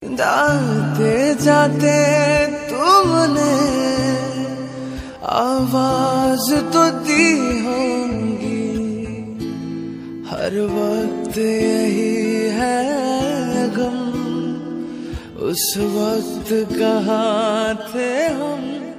जाते जाते तुमने आवाज तो दी होंगी, हर वक्त यही है गम, उस वक्त कहाँ थे हम।